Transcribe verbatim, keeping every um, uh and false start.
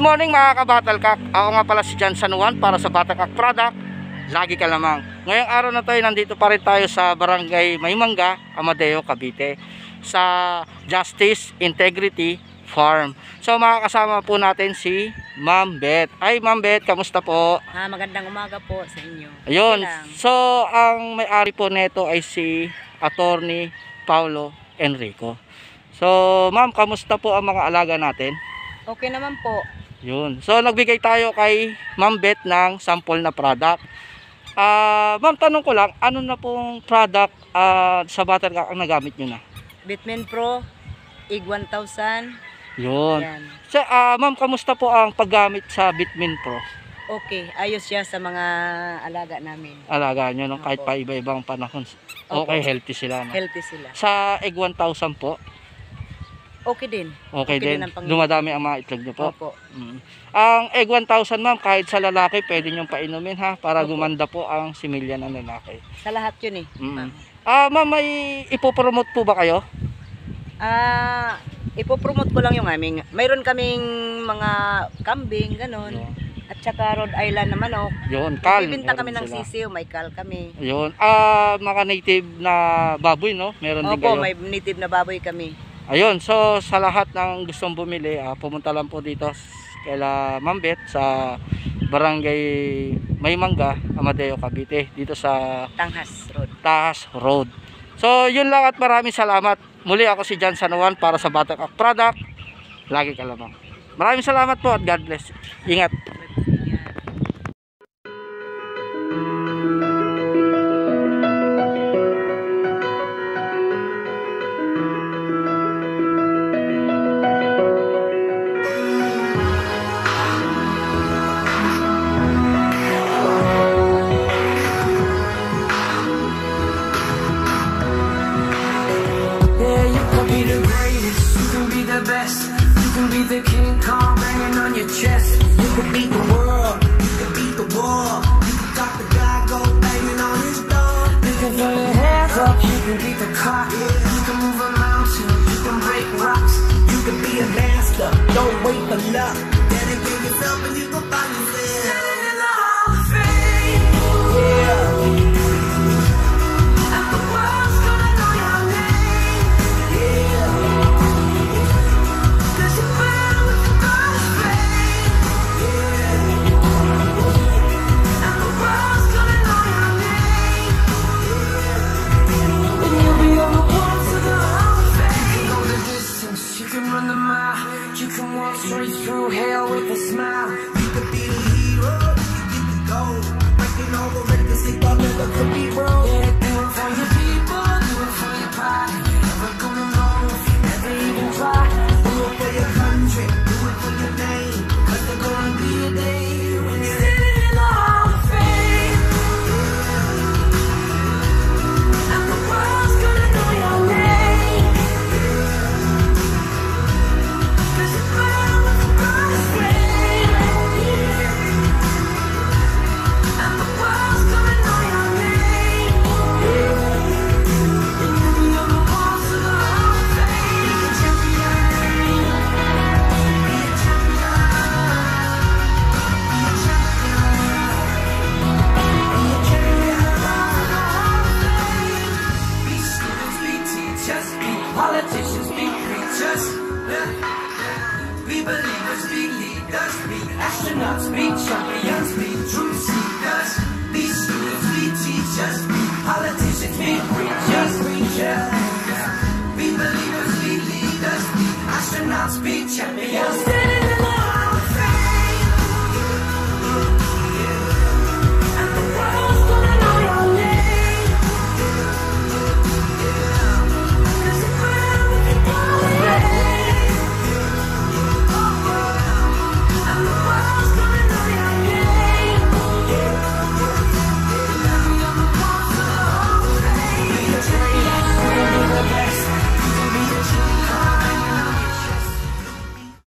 morning mga kabatalkak. Ako nga pala si Jan San Juan para sa Batalkak Product. Lagi ka lamang. Ngayong araw na to ay nandito pa rin tayo sa Barangay Maymangga, Amadeo, Cavite, sa Justice Integrity Farm. So makakasama po natin si Ma'am Beth. Ay Ma'am Beth, kamusta po? Ah, magandang umaga po sa inyo. Ayun. So ang may-ari po nito ay si Attorney Paulo Enrico. So ma'am, kamusta po ang mga alaga natin? Okay naman po. Yun. So nagbigay tayo kay Ma'am Beth ng sample na product. Ah, uh, ma'am, tanong ko lang, ano na pong product uh, sa Batalkak ang nagamit nyo na? Bitmin Pro, I G one thousand. Yun. So, uh, ma'am, kamusta po ang paggamit sa Bitmin Pro? Okay, ayos siya sa mga alaga namin. Alaga nyo, no? Kahit pa iba-ibang panahon. Okay, Opo. Healthy sila. No? Healthy sila. Sa I G one thousand po? Okay din. Okay, okay din. din Dumadami ang mga itlog nyo po? Opo. Mm. Ang I G one thousand, ma'am, kahit sa lalaki, pwede nyong painumin ha, para Opo. gumanda po ang similya ng lalaki. Sa lahat yun eh. Mm. Ah, ma'am, may ipopromote po ba kayo? Ah, ipopromote ko lang yung aming. Mayroon kaming mga kambing, ganun. Yeah. At saka Rhode Island na manok. Yun, kal. Bibinta kami ng sisiw, may kal kami. Yun. Ah, mga native na baboy, no? Meron Opo, din kayo. Opo, may native na baboy kami. Ayun, so sa lahat ng gustong bumili, ah, pumunta lang po dito kaila Ma'am Beth sa Barangay Maymangga, Amadeo, Cavite, dito sa Tanghas Road. Tahas Road. So, yun lang at maraming salamat. Muli ako si Jan San Juan para sa Batalkak Product. Lagi ka lamang. Maraming salamat po at God bless. Ingat. Be the King Kong banging on your chest. You can beat the world, you can beat the war. You can got the guy go banging on his door. You can throw your hands up, you can beat the clock. You can move a mountain, you can break rocks. You can be a master, don't wait for luck. Dedicate yourself and you can find yourself. Standing in the Hall of Fame. Yeah. Straight through hell with a smile. You could be the hero, you get the gold. Breaking all the records they thought never could be broke. Yeah, do it for your people, do it for your pride. You're never gonna know if you never even try. Do it for your country, do it for your name. Cause there's gonna be a day when you're sitting in the Hall of Fame. And the world's gonna know your name. Cause you're proud. Politicians be preachers, be believers, be leaders, be astronauts, be champions, be truth seekers, be students, be teachers, be politicians, be preachers, preachers, be believers, be leaders, be astronauts, be champions.